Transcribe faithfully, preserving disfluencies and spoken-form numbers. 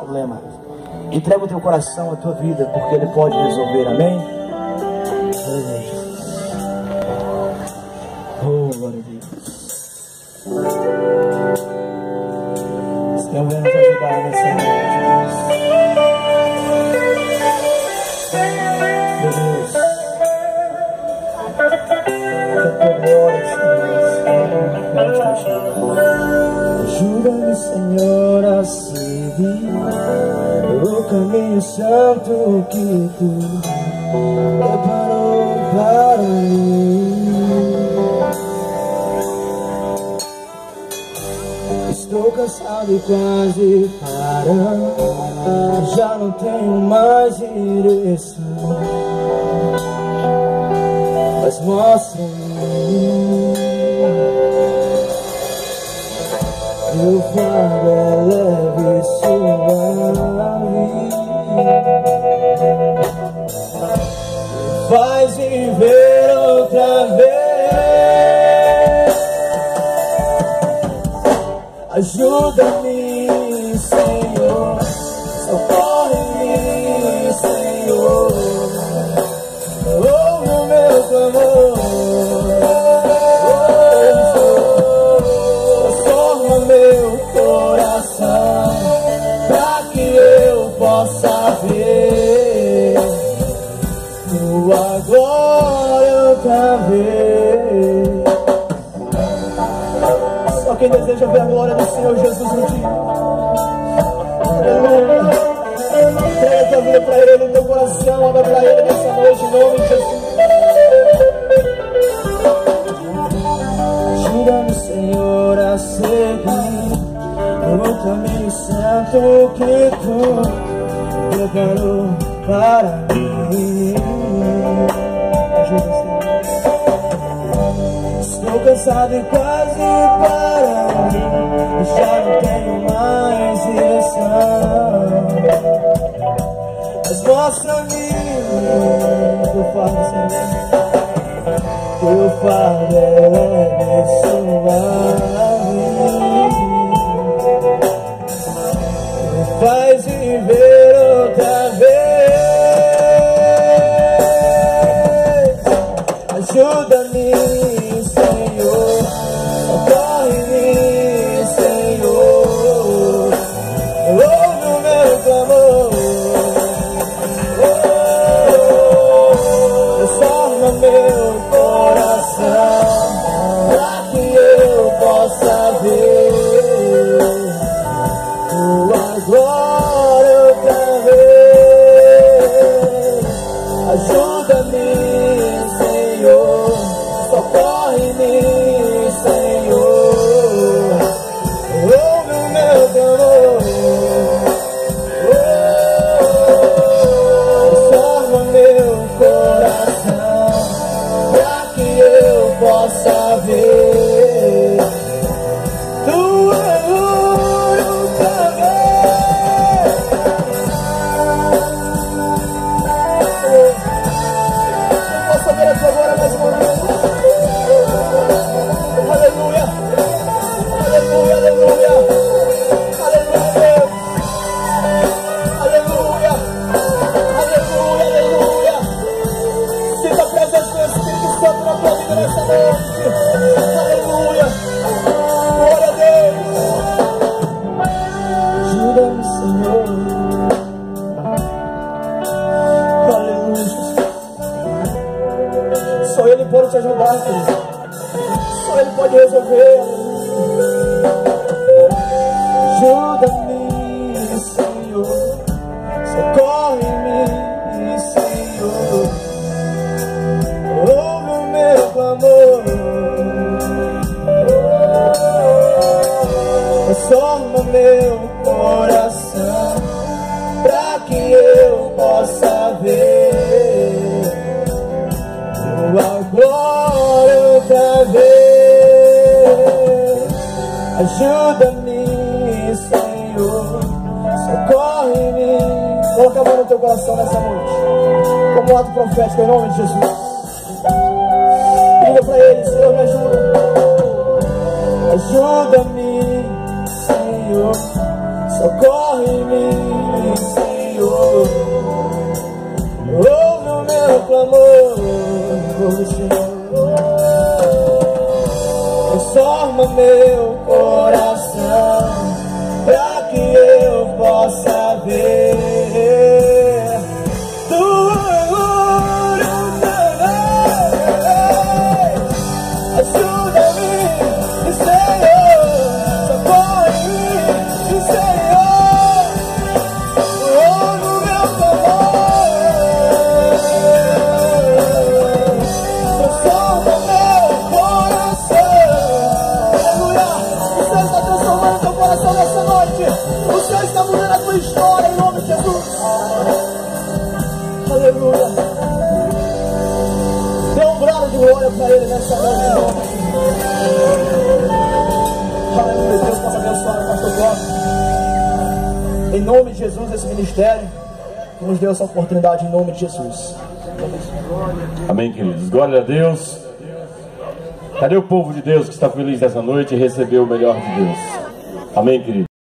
problema. Entrega o teu coração, a tua vida, porque Ele pode resolver, amém? Oh, glória a Deus. Senhor, venha nos ajudar nessa noite, Deus. Meu Deus. Ajuda-me, Senhor, a seguir o caminho santo que Tu preparou para mim. Estou cansado e quase parando, já não tenho mais direção, mas mostra-me Teu fardo é leve e suave, faz viver outra vez. Ajuda-me, Senhor, socorre-me, Senhor, ouve o meu clamor. Meu coração, pra que eu possa ver Tua glória outra vez. Só quem deseja ver a glória do Senhor Jesus um dia. Aleluia. Entrega a tua vida pra Ele, teu coração, abra pra Ele nessa noite, em nome de Jesus. Ajuda-me, Senhor, a seguir o caminho santo que Tu preparou para mim. Ajuda, Senhor. Estou cansado e quase parando, já não tenho mais direção, mas mostra-me Teu fardo, Senhor. Teu fardo é leve e suave, faz viver outra vez. Ajuda-me, Senhor, socorre-me, Senhor, ouve o meu clamor. Transforma meu coração, pra que eu possa ver Tua glória outra vez. Ajuda-me, Senhor, socorre-me, Senhor, ouve o meu clamor. Transforma meu coração, pra que eu possa ver Tua glória outra vez. Posso ver a Tua glória mais uma vez? Aleluia, aleluia, aleluia, aleluia, Deus. Aleluia, aleluia, aleluia. Sinta a presença do Espírito Santo na tua vida nessa noite. Aleluia, glória a Deus. Ajuda-me, Senhor. Aleluia. Só Ele pode te ajudar, Senhor. Só Ele pode resolver. Ajuda-me, Senhor, socorre-me, Senhor, ouve o meu clamor. Transforma meu coração, pra que eu possa ver Tua glória outra vez. Ajuda-me, Senhor, socorre-me. Coloca a mão no teu coração nessa noite, como um ato profético, em nome de Jesus. Diga pra Ele: Senhor, me ajuda. Ajuda-me, Senhor, socorre-me. Senhor, ouve o meu clamor, Senhor, transforma meu coração, pra que eu possa ver tua glória. Ajuda-me, Senhor, socorre-me, Senhor, ouve o meu clamor, transforma meu coração. Aleluia! O Senhor está transformando teu coração nessa noite. O Senhor está mudando a tua história em nome de Jesus. Aleluia! Dê um brado de glória para Ele nessa noite. Aleluia! Deus possa abençoar o pastor Cláudio. Em nome de Jesus, esse ministério que nos deu essa oportunidade em nome de Jesus. Amém, queridos. Glória a Deus. Cadê o povo de Deus que está feliz nessa noite e recebeu o melhor de Deus? Amém, queridos.